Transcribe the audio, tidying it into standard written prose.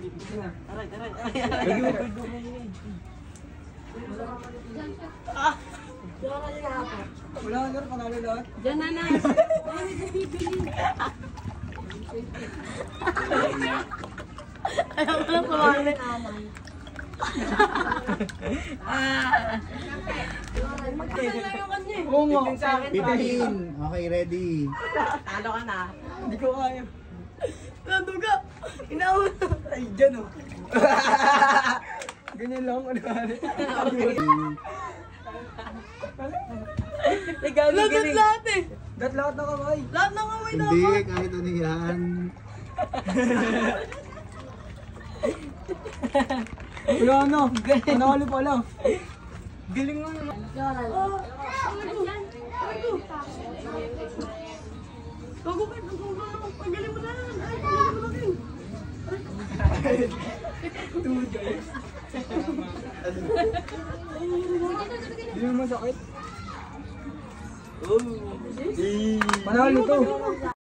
Aray, aray, aray. Ah! Wala na, panalo lahat. Diyan na na. Ayaw ko lang kumali. Oo nga. 15. Okay, ready. Talo ka na. Hindi ko kaya. Naduga. Inauna. Ay, dyan o. Ganyan lang, ano kaya. Lagot lahat eh. Dat lahat na kamay. Lahat ng kamay Hindi, dapat. kahit ano yan. Wala na. Panalo pala. Galing mo naman. Bago ka, pagaling mo na. Ay, pagaling mo na rin. Hindi naman sakit. Panalo to.